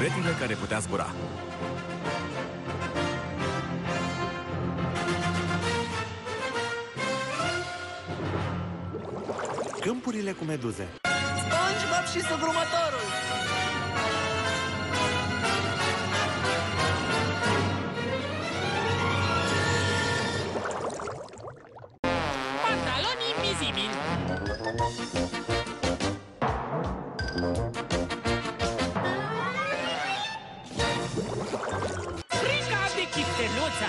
uretile care putea zbura. Câmpurile cu meduze. SpongeBob și sugrumătorul! Pantaloni invizibili. Frica de chipteluța.